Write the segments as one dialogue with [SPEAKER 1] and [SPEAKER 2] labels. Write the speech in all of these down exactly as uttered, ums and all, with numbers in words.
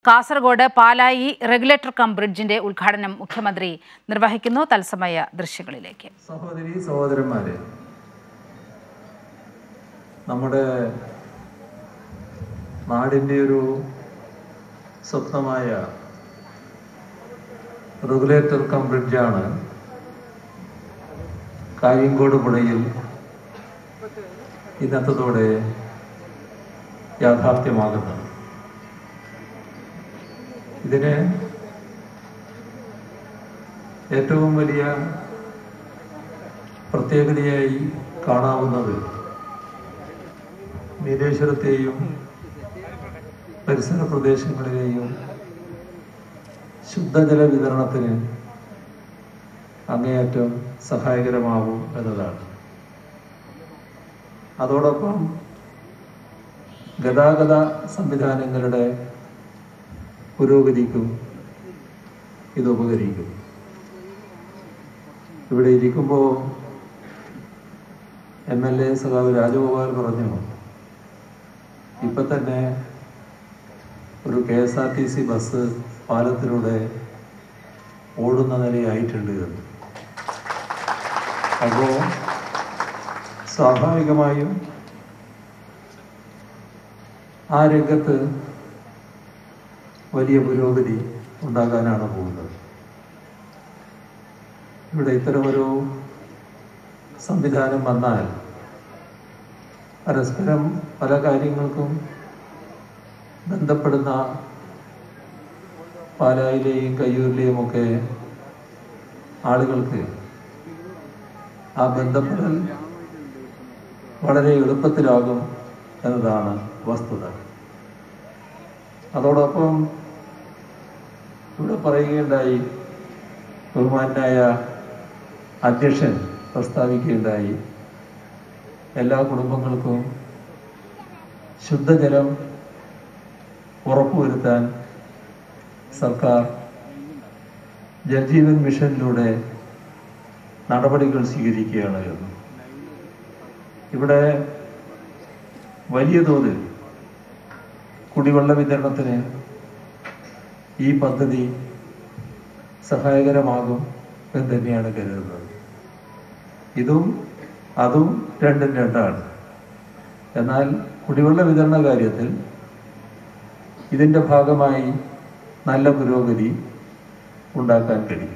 [SPEAKER 1] Kasaragod Palayi regulator cum ബ്രിഡ്ജിന്റെ ഉദ്ഘാടനം മുഖ്യമന്ത്രി നിർവഹിക്കുന്നു. തത്സമയ ദൃശ്യങ്ങളിലേക്ക്.
[SPEAKER 2] സഹോദരി സഹോദരന്മാരെ, നമ്മുടെ നാടിൻ്റെ ഒരു സ്വപ്നമായ റെഗുലേറ്റർ കം ബ്രിഡ്ജാണ് കായംകോട് പുഴയിൽ ഇന്നത്തതോടെ യാഥാർത്ഥ്യമാകുന്നത്. ഇതിന് ഏറ്റവും വലിയ പ്രത്യേകതയായി കാണാവുന്നത് നീലേശ്വരത്തെയും പരിസര പ്രദേശങ്ങളിലെയും ശുദ്ധജല വിതരണത്തിന് അങ്ങേയറ്റം സഹായകരമാവും എന്നതാണ്. അതോടൊപ്പം ഗതാഗത സംവിധാനങ്ങളുടെ പുരോഗതിക്കും ഇത് ഉപകരിക്കും. ഇവിടെ ഇരിക്കുമ്പോൾ എം എൽ എ സഖാവ് രാജഗോപാൽ പറഞ്ഞു, ഇപ്പം തന്നെ ഒരു K S R T C bus പാലത്തിലൂടെ ഓടുന്ന നിലയായിട്ടുണ്ട് എന്ന്. അപ്പോൾ സ്വാഭാവികമായും ആ രംഗത്ത് വലിയ പുരോഗതി ഉണ്ടാകാനാണ് പോകുന്നത്. ഇവിടെ ഇത്തരമൊരു സംവിധാനം വന്നാൽ പരസ്പരം പല കാര്യങ്ങൾക്കും ബന്ധപ്പെടുന്ന പാലായിലെയും കയ്യൂരിലെയും ഒക്കെ ആളുകൾക്ക് ആ ബന്ധപ്പെടൽ വളരെ എളുപ്പത്തിലാകും എന്നതാണ് വസ്തുത. അതോടൊപ്പം ഇവിടെ പറയുകയുണ്ടായി, ബഹുമാനായ അധ്യക്ഷൻ പ്രസ്താവിക്കുകയുണ്ടായി, എല്ലാ കുടുംബങ്ങൾക്കും ശുദ്ധജലം ഉറപ്പുവരുത്താൻ സർക്കാർ ജൽജീവൻ മിഷനിലൂടെ നടപടികൾ സ്വീകരിക്കുകയാണ് എന്ന്. ഇവിടെ വലിയ തോതിൽ കുടിവെള്ള വിതരണത്തിന് ഈ പദ്ധതി സഹായകരമാകും എന്ന് തന്നെയാണ് കരുതുന്നത്. ഇതും അതും രണ്ടും രണ്ടാണ്. എന്നാൽ കുടിവെള്ള വിതരണ കാര്യത്തിൽ ഇതിൻ്റെ ഭാഗമായി നല്ല പുരോഗതി ഉണ്ടാക്കാൻ കഴിയും.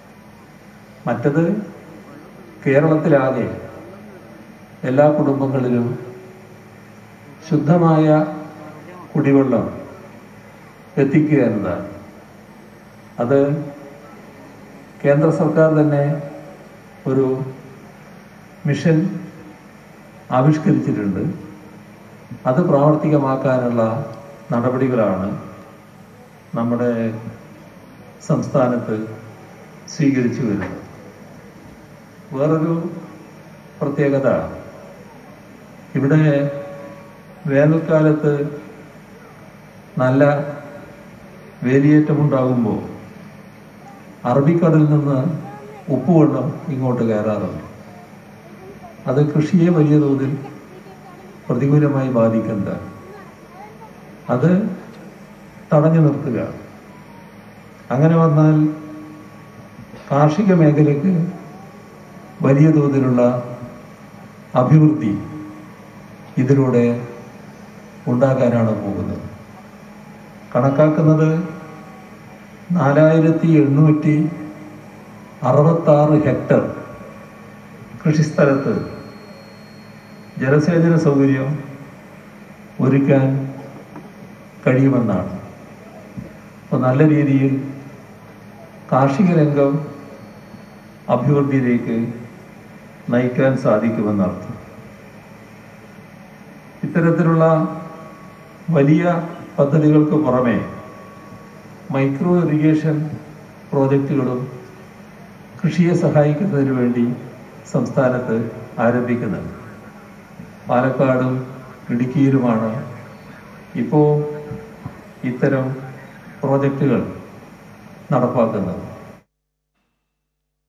[SPEAKER 2] മറ്റത് കേരളത്തിലാകെ എല്ലാ കുടുംബങ്ങളിലും ശുദ്ധമായ കുടിവെള്ളം എത്തിക്കുക എന്നതാണ്. അത് കേന്ദ്ര സർക്കാർ തന്നെ ഒരു മിഷൻ ആവിഷ്കരിച്ചിട്ടുണ്ട്. അത് പ്രാവർത്തികമാക്കാനുള്ള നടപടികളാണ് നമ്മുടെ സംസ്ഥാനത്ത് സ്വീകരിച്ചു വരുന്നത്. വേറൊരു പ്രത്യേകത, ഇവിടെ വേനൽക്കാലത്ത് നല്ല വേലിയേറ്റമുണ്ടാകുമ്പോൾ അറബിക്കടലിൽ നിന്ന് ഉപ്പുവെള്ളം ഇങ്ങോട്ട് കയറാറുണ്ട്. അത് കൃഷിയെ വലിയ തോതിൽ പ്രതികൂലമായി ബാധിക്കുന്നതാണ്. അത് തടഞ്ഞു നിർത്തുക. അങ്ങനെ വന്നാൽ കാർഷിക മേഖലയ്ക്ക് വലിയ തോതിലുള്ള അഭിവൃദ്ധി ഇതിലൂടെ ഉണ്ടാകാനാണ് പോകുന്നത്. കണക്കാക്കുന്നത് നാലായിരത്തി എണ്ണൂറ്റി അറുപത്താറ് ഹെക്ടർ കൃഷിസ്ഥലത്ത് ജലസേചന സൗകര്യം ഒരുക്കാൻ കഴിയുമെന്നാണ്. അപ്പോൾ നല്ല രീതിയിൽ കാർഷിക രംഗം അഭിവൃദ്ധിയിലേക്ക് നയിക്കാൻ സാധിക്കുമെന്നർത്ഥം. ഇത്തരത്തിലുള്ള വലിയ പദ്ധതികൾക്ക് പുറമെ മൈക്രോ ഇറിഗേഷൻ പ്രോജക്റ്റുകളും കൃഷിയെ സഹായിക്കുന്നതിന് വേണ്ടി സംസ്ഥാനത്ത് ആരംഭിക്കുന്നുണ്ട്. പാലക്കാടും ഇടുക്കിയിലുമാണ് ഇപ്പോൾ ഇത്തരം പ്രോജക്റ്റുകൾ നടപ്പാക്കുന്നത്.